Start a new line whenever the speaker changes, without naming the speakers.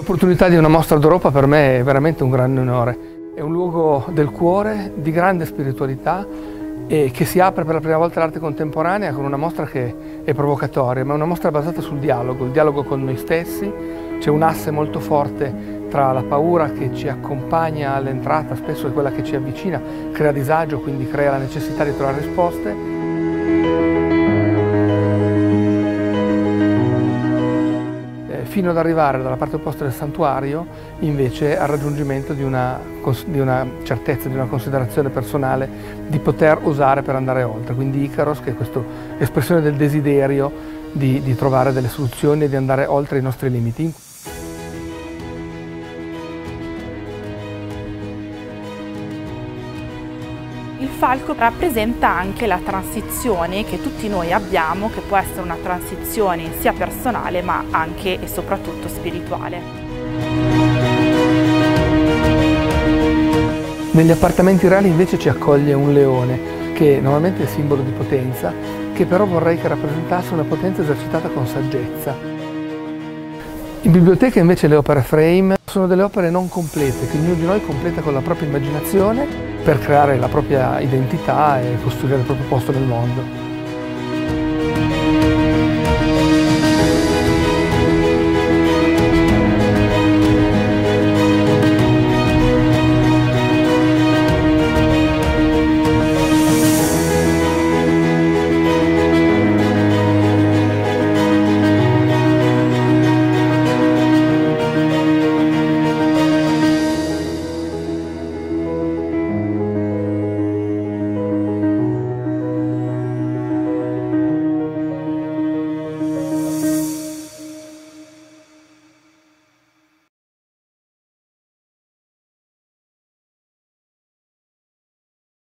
L'opportunità di una mostra d'Europa per me è veramente un grande onore. È un luogo del cuore, di grande spiritualità e che si apre per la prima volta all'arte contemporanea con una mostra che è provocatoria, ma è una mostra basata sul dialogo, il dialogo con noi stessi. C'è un asse molto forte tra la paura che ci accompagna all'entrata, spesso è quella che ci avvicina, crea disagio, quindi crea la necessità di trovare risposte. Fino ad arrivare dalla parte opposta del santuario invece al raggiungimento di una certezza, di una considerazione personale di poter osare per andare oltre. Quindi Icaros, che è questa espressione del desiderio di trovare delle soluzioni e di andare oltre i nostri limiti.
Il falco rappresenta anche la transizione che tutti noi abbiamo, che può essere una transizione sia personale ma anche e soprattutto spirituale.
Negli appartamenti reali invece ci accoglie un leone, che normalmente è simbolo di potenza, che però vorrei che rappresentasse una potenza esercitata con saggezza. In biblioteca invece le opere frame sono delle opere non complete, che ognuno di noi completa con la propria immaginazione per creare la propria identità e costruire il proprio posto nel mondo.